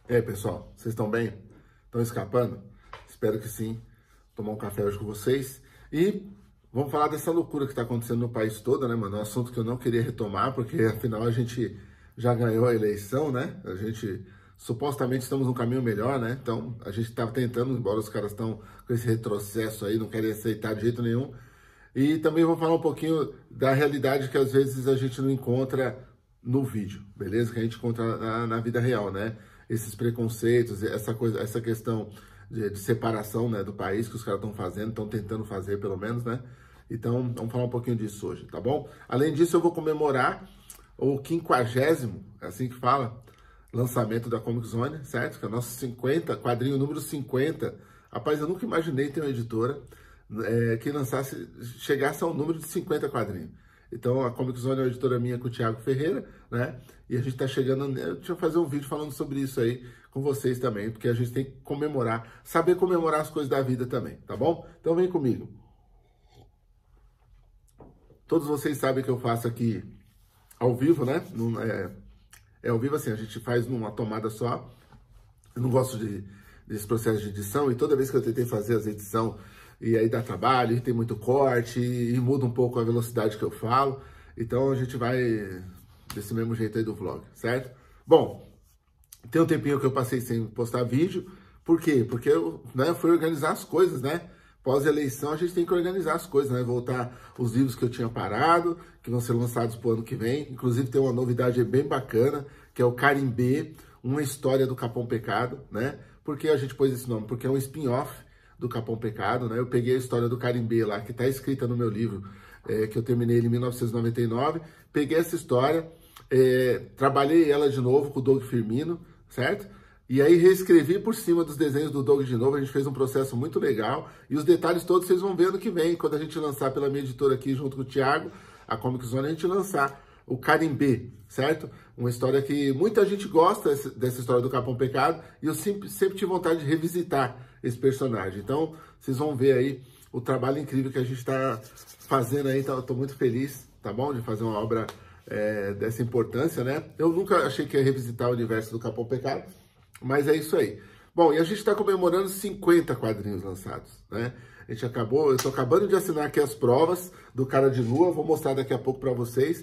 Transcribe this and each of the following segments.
E aí, pessoal, vocês estão bem? Estão escapando? Espero que sim. Tomar um café hoje com vocês. E vamos falar dessa loucura que está acontecendo no país todo, né, mano? Um assunto que eu não queria retomar, porque afinal a gente já ganhou a eleição, né? A gente supostamente estamos num caminho melhor, né? Então a gente está tentando, embora os caras estão com esse retrocesso aí, não querem aceitar de jeito nenhum. E também vou falar um pouquinho da realidade que às vezes a gente não encontra no vídeo, beleza? Que a gente encontra na vida real, né? Esses preconceitos, essa coisa, essa questão de separação, né, do país que os caras estão fazendo, estão tentando fazer pelo menos, né? Então, vamos falar um pouquinho disso hoje, tá bom? Além disso, eu vou comemorar o 50º, é assim que fala, lançamento da Comic Zone, certo? Que é o nosso 50, quadrinho número 50. Rapaz, eu nunca imaginei ter uma editora que lançasse, chegasse ao número de 50 quadrinhos. Então, a Comic Zone é uma editora minha com o Thiago Ferreira, né? E a gente tá chegando, deixa eu fazer um vídeo falando sobre isso aí com vocês também, porque a gente tem que comemorar, saber comemorar as coisas da vida também, tá bom? Então vem comigo. Todos vocês sabem que eu faço aqui ao vivo, né? Ao vivo assim, a gente faz numa tomada só. Eu não gosto desse processo de edição, e toda vez que eu tentei fazer as edições, e aí dá trabalho, e tem muito corte, e muda um pouco a velocidade que eu falo. Então a gente vai desse mesmo jeito aí do vlog, certo? Bom, tem um tempinho que eu passei sem postar vídeo. Por quê? Porque eu fui organizar as coisas, né? Pós-eleição a gente tem que organizar as coisas, né? Voltar os livros que eu tinha parado, que vão ser lançados pro ano que vem. Inclusive tem uma novidade bem bacana, que é o Carimbê, uma história do Capão Pecado, né? Por que a gente pôs esse nome? Porque é um spin-off do Capão Pecado, né? Eu peguei a história do Carimbê lá, que está escrita no meu livro, que eu terminei ele em 1999. Peguei essa história, trabalhei ela de novo com o Doug Firmino, certo? E aí reescrevi por cima dos desenhos do Doug de novo. A gente fez um processo muito legal. E os detalhes todos vocês vão ver ano que vem, quando a gente lançar pela minha editora aqui, junto com o Thiago, a Comic Zone, a gente lançar o Carimbê, certo? Uma história que muita gente gosta dessa história do Capão Pecado, e eu sempre tive vontade de revisitar esse personagem. Então, vocês vão ver aí o trabalho incrível que a gente está fazendo aí. Então, eu tô muito feliz, tá bom? De fazer uma obra dessa importância, né? Eu nunca achei que ia revisitar o universo do Capão Pecado, mas é isso aí. Bom, e a gente está comemorando 50 quadrinhos lançados, né? Eu tô acabando de assinar aqui as provas do Cara de Lua, vou mostrar daqui a pouco para vocês.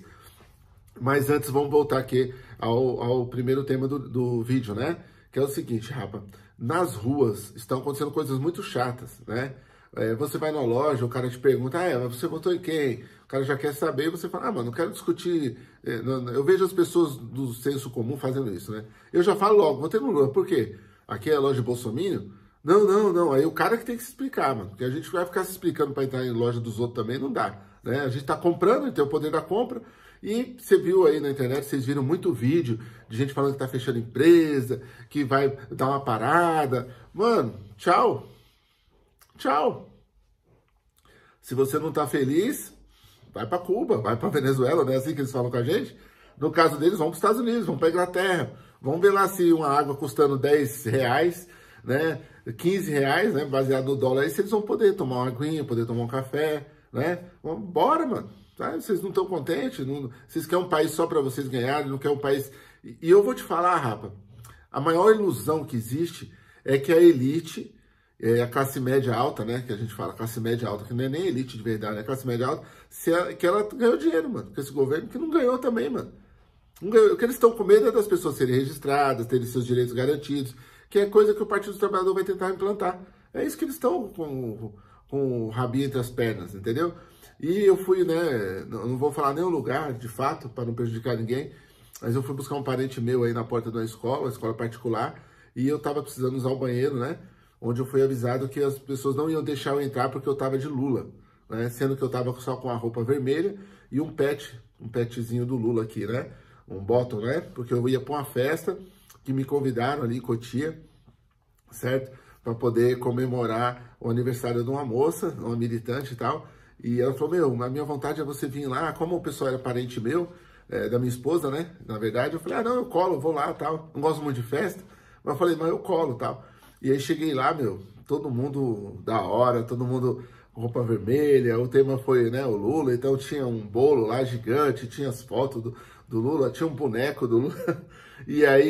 Mas antes, vamos voltar aqui ao primeiro tema do vídeo, né? Que é o seguinte, rapa. Nas ruas estão acontecendo coisas muito chatas, né? Você vai na loja, o cara te pergunta, mas você votou em quem? O cara já quer saber, e você fala, mano, não quero discutir. Eu vejo as pessoas do senso comum fazendo isso, né? Eu já falo logo, votei no Lula, por quê? Aqui é a loja de Bolsominion? Não. Aí o cara que tem que se explicar, mano. Porque a gente vai ficar se explicando para entrar em loja dos outros também, não dá, né? A gente tá comprando, tem o poder da compra. E você viu aí na internet, vocês viram muito vídeo de gente falando que tá fechando empresa, que vai dar uma parada. Mano, tchau. Tchau. Se você não tá feliz, vai para Cuba, vai para Venezuela, não é assim que eles falam com a gente? No caso deles, vão para os Estados Unidos, vão para Inglaterra. Vamos ver lá se uma água custando R$10, né, R$15, né, baseado no dólar, aí se eles vão poder tomar uma aguinha, poder tomar um café, né? Bora, mano. Tá? Vocês não estão contentes? Vocês querem um país só para vocês ganharem, não querem um país... E eu vou te falar, rapa, a maior ilusão que existe é que a elite, a classe média alta, né, que a gente fala, classe média alta, que não é nem elite de verdade, é classe média alta, que ela ganhou dinheiro, mano, com esse governo, que não ganhou também, mano. Não ganhou. O que eles estão com medo é das pessoas serem registradas, terem seus direitos garantidos, que é coisa que o Partido do Trabalhador vai tentar implantar. É isso que eles estão com o rabinho entre as pernas, entendeu? E eu fui, né, não vou falar nenhum lugar, de fato, para não prejudicar ninguém, mas eu fui buscar um parente meu aí na porta de uma escola particular, e eu tava precisando usar o banheiro, né, onde eu fui avisado que as pessoas não iam deixar eu entrar porque eu tava de Lula, né, sendo que eu tava só com a roupa vermelha e um petzinho do Lula aqui, né, um bottom, né, porque eu ia para uma festa que me convidaram ali em Cotia, certo, para poder comemorar o aniversário de uma moça, uma militante e tal. E ela falou, a minha vontade é você vir lá. Como o pessoal era parente meu, da minha esposa, né? Na verdade, eu falei, não, eu colo, eu vou lá, tal. Não gosto muito de festa, mas eu falei, mas eu colo, tal. E aí cheguei lá, todo mundo da hora, todo mundo com roupa vermelha. O tema foi, né, o Lula, então tinha um bolo lá gigante, tinha as fotos do Lula, tinha um boneco do Lula. E aí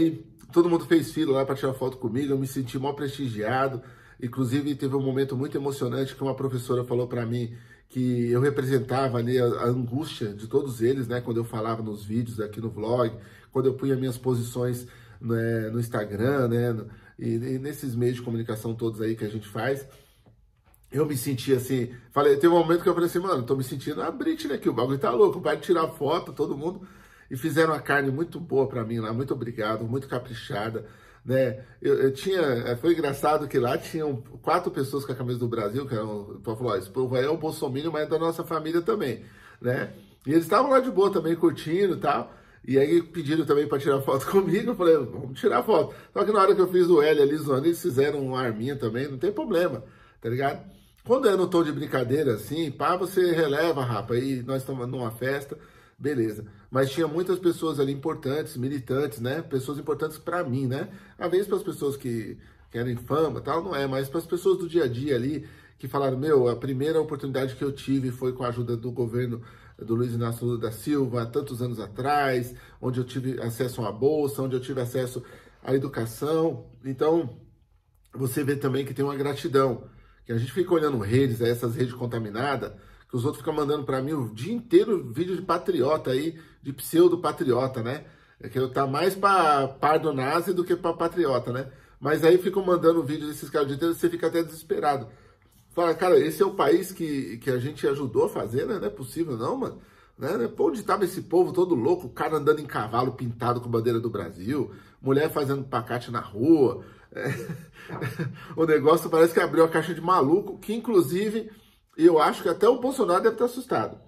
todo mundo fez fila lá para tirar foto comigo, eu me senti mó prestigiado. Inclusive, teve um momento muito emocionante que uma professora falou para mim que eu representava ali a angústia de todos eles, né? Quando eu falava nos vídeos aqui no vlog, quando eu punha minhas posições, né, no Instagram, né? E nesses meios de comunicação todos aí que a gente faz. Eu me senti assim, teve um momento que eu falei assim, mano, tô me sentindo a Britney aqui, o bagulho tá louco, vai tirar foto, todo mundo, e fizeram uma carne muito boa pra mim lá, muito obrigado, muito caprichada, né, foi engraçado que lá tinham 4 pessoas com a camisa do Brasil, que eram, falou, esse povo aí é o bolsominion, mas é da nossa família também, né, e eles estavam lá de boa também, curtindo e tal, e aí pediram também pra tirar foto comigo, eu falei, vamos tirar foto, só que na hora que eu fiz o L ali zoando, eles fizeram uma arminha também, não tem problema, tá ligado? Quando é no tom de brincadeira assim, pá, você releva, rapa, aí nós estamos numa festa, beleza. Mas tinha muitas pessoas ali importantes, militantes, né? Pessoas importantes para mim, né? Às vezes para as pessoas que querem fama, tal, não é, mas para as pessoas do dia a dia ali, que falaram, meu, a primeira oportunidade que eu tive foi com a ajuda do governo do Luiz Inácio Lula da Silva, há tantos anos atrás, onde eu tive acesso a uma bolsa, onde eu tive acesso à educação. Então, você vê também que tem uma gratidão. Que a gente fica olhando redes, essas redes contaminadas, que os outros ficam mandando para mim o dia inteiro vídeo de patriota aí, de pseudo-patriota, né? É que eu tá mais para pardo-nazi do que para patriota, né? Mas aí ficam mandando vídeo desses caras o dia inteiro, você fica até desesperado. Fala, cara, esse é o país que a gente ajudou a fazer, né? Não é possível não, mano. Né? Pô, onde tava esse povo todo louco, o cara andando em cavalo pintado com bandeira do Brasil, mulher fazendo pacate na rua... O negócio parece que abriu a caixa de maluco, que inclusive eu acho que até o Bolsonaro deve estar assustado.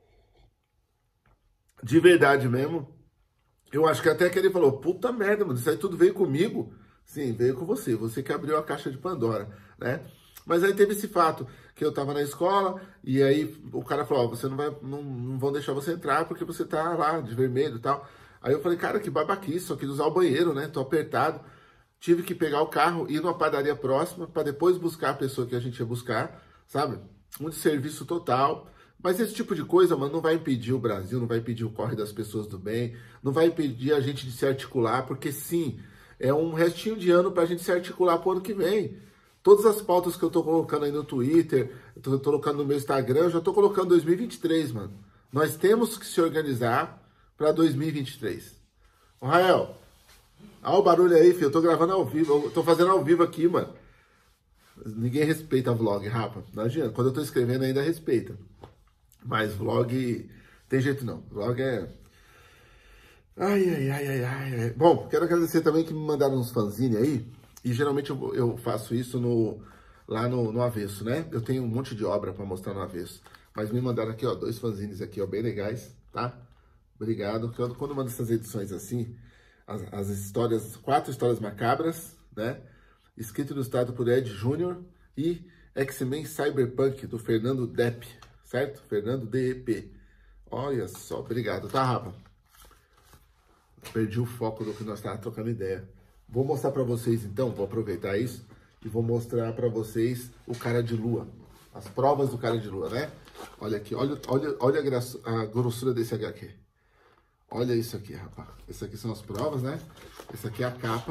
De verdade mesmo. Eu acho que até que ele falou, puta merda, mano, isso aí tudo veio comigo. Sim, veio com você que abriu a caixa de Pandora, né? Mas aí teve esse fato, que eu tava na escola, e aí o cara falou, você não vão deixar você entrar porque você tá lá de vermelho e tal. Aí eu falei, cara, que babaquice, só queria usar o banheiro, né? Tô apertado. Tive que pegar o carro, ir numa padaria próxima, para depois buscar a pessoa que a gente ia buscar, sabe? Um desserviço total. Mas esse tipo de coisa, mano, não vai impedir o Brasil, não vai impedir o corre das pessoas do bem, não vai impedir a gente de se articular, porque sim, é um restinho de ano para a gente se articular pro ano que vem. Todas as pautas que eu tô colocando aí no Twitter, eu tô colocando no meu Instagram, eu já tô colocando 2023, mano. Nós temos que se organizar para 2023. Ô, Rael, olha o barulho aí, filho. Eu tô gravando ao vivo. Eu tô fazendo ao vivo aqui, mano. Ninguém respeita vlog, rapa. Não adianta. Quando eu tô escrevendo, ainda respeita. Mas vlog... Tem jeito não. Vlog é... Ai. Bom, quero agradecer também que me mandaram uns fanzine aí. E geralmente eu faço isso lá no Avesso, né? Eu tenho um monte de obra pra mostrar no Avesso. Mas me mandaram aqui, ó, 2 fanzines aqui, ó, bem legais, tá? Obrigado. Quando eu mando essas edições assim... As histórias, 4 histórias macabras, né? Escrito e ilustrado por Ed Júnior e X-Men Cyberpunk, do Fernando Depp, certo? Fernando DEP. Olha só, obrigado, tá, Rafa? Perdi o foco do que nós estávamos trocando ideia. Vou mostrar para vocês, então, vou aproveitar isso e vou mostrar para vocês o cara de lua. As provas do cara de lua, né? Olha aqui, olha a grossura desse HQ. Olha isso aqui, rapaz. Essas aqui são as provas, né? Essa aqui é a capa.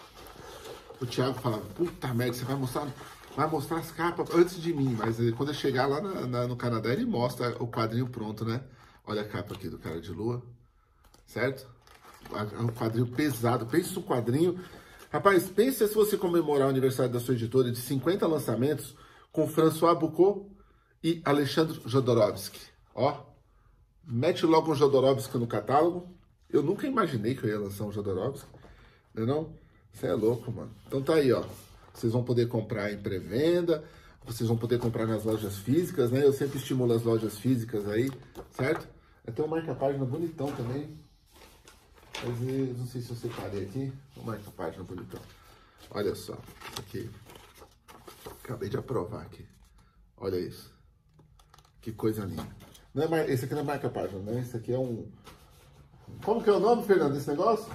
O Thiago falava, puta merda, você vai mostrar as capas antes de mim. Mas quando eu chegar lá no Canadá, ele mostra o quadrinho pronto, né? Olha a capa aqui do cara de lua. Certo? É um quadrinho pesado. Pensa no quadrinho. Rapaz, pensa se você comemorar o aniversário da sua editora de 50 lançamentos com François Boucault e Alexandre Jodorowsky. Ó. Mete logo um Jodorowsky no catálogo. Eu nunca imaginei que eu ia lançar um Jodorowsky. Não é não? Você é louco, mano. Então tá aí, ó. Vocês vão poder comprar em pré-venda. Vocês vão poder comprar nas lojas físicas, né? Eu sempre estimulo as lojas físicas aí, certo? Tem um marca-página bonitão também. Mas não sei se eu separei aqui. Um marca-página bonitão. Olha só. Isso aqui. Acabei de aprovar aqui. Olha isso. Que coisa linda. Não é, esse aqui não é marca-página, né? Esse aqui é um... Como que é o nome, Fernando, desse negócio?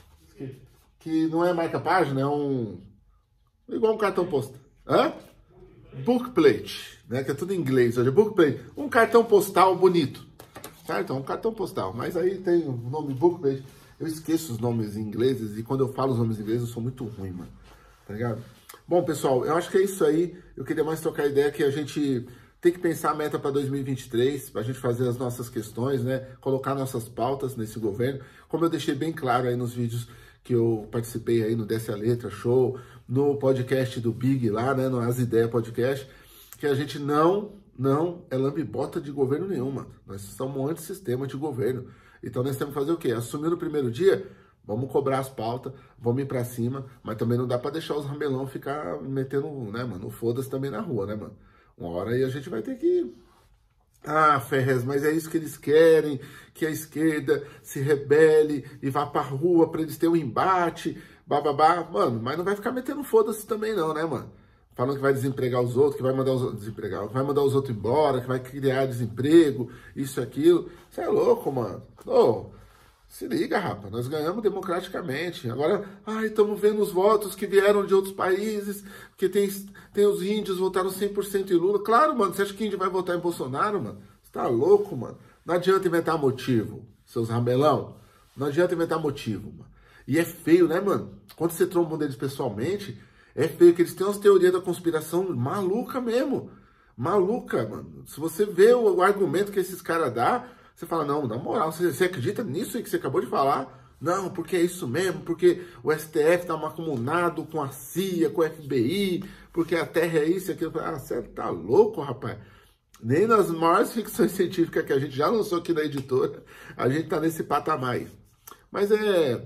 Que não é marca-página, é um... Igual um cartão postal. Hã? Bookplate, né? Que é tudo em inglês hoje. Bookplate. Um cartão postal bonito. Certo? É um cartão postal. Mas aí tem o nome Bookplate. Eu esqueço os nomes ingleses e quando eu falo os nomes ingleses eu sou muito ruim, mano. Tá ligado? Bom, pessoal, eu acho que é isso aí. Eu queria mais trocar a ideia que a gente tem que pensar a meta para 2023, para a gente fazer as nossas questões, né? Colocar nossas pautas nesse governo. Como eu deixei bem claro aí nos vídeos que eu participei aí no Desce a Letra Show, no podcast do Big lá, né? No As Ideias Podcast, que a gente não é lambibota de governo nenhum, mano. Nós somos um antissistema de governo. Então nós temos que fazer o quê? Assumir no primeiro dia, vamos cobrar as pautas, vamos ir pra cima, mas também não dá pra deixar os ramelão ficar metendo, né, mano, foda-se também na rua, né, mano? Uma hora aí a gente vai ter que... Ah, Ferrez, mas é isso que eles querem, que a esquerda se rebele e vá pra rua pra eles terem um embate, bababá. Mano, mas não vai ficar metendo foda-se também não, né, mano? Falando que vai desempregar os outros, que vai mandar os outros desempregar, que vai mandar os outros embora, que vai criar desemprego, isso e aquilo. Você é louco, mano. Ô, se liga, rapaz, nós ganhamos democraticamente. Agora, estamos vendo os votos que vieram de outros países, porque tem os índios votaram 100% em Lula. Claro, mano, você acha que índio vai votar em Bolsonaro, mano? Você tá louco, mano? Não adianta inventar motivo, seus ramelão. Não adianta inventar motivo, mano. E é feio, né, mano? Quando você tromba um deles pessoalmente, é feio que eles têm umas teorias da conspiração maluca mesmo. Maluca, mano. Se você vê o argumento que esses caras dão, você fala, não, na moral, você acredita nisso aí que você acabou de falar? Não, porque é isso mesmo, porque o STF tá macumunado com a CIA, com o FBI, porque a Terra é isso e aquilo. Ah, você tá louco, rapaz? Nem nas maiores ficções científicas que a gente já lançou aqui na editora, a gente tá nesse patamar aí. Mas é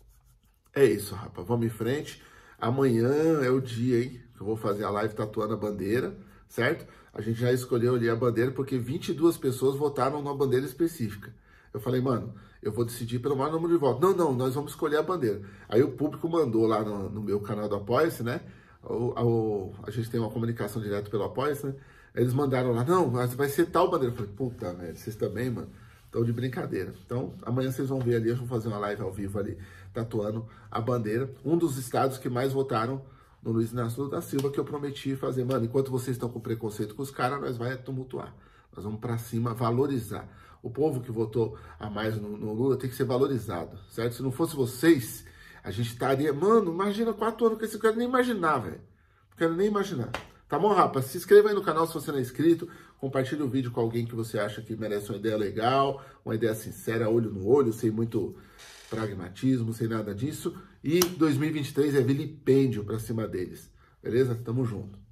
isso, rapaz. Vamos em frente. Amanhã é o dia, hein? Que eu vou fazer a live tatuando a bandeira, certo? A gente já escolheu ali a bandeira porque 22 pessoas votaram numa bandeira específica. Eu falei, mano, eu vou decidir pelo maior número de votos. Não, nós vamos escolher a bandeira. Aí o público mandou lá no meu canal do Apoia-se, né? A gente tem uma comunicação direta pelo Apoia-se, né? Eles mandaram lá, não, vai ser tal bandeira. Eu falei, puta, velho, vocês também, mano, estão de brincadeira. Então, amanhã vocês vão ver ali, eu vou fazer uma live ao vivo ali, tatuando a bandeira. Um dos estados que mais votaram no Luiz Inácio Lula da Silva, que eu prometi fazer. Mano, enquanto vocês estão com preconceito com os caras, nós vai tumultuar. Nós vamos pra cima, valorizar. O povo que votou a mais no Lula tem que ser valorizado, certo? Se não fosse vocês, a gente estaria... Mano, imagina 4 anos que esse cara nem imaginar, velho. Não quero nem imaginar. Tá bom, rapaz? Se inscreva aí no canal se você não é inscrito. Compartilhe o vídeo com alguém que você acha que merece uma ideia legal, uma ideia sincera, olho no olho, sem muito pragmatismo, sem nada disso. E 2023 é vilipêndio pra cima deles. Beleza? Tamo junto.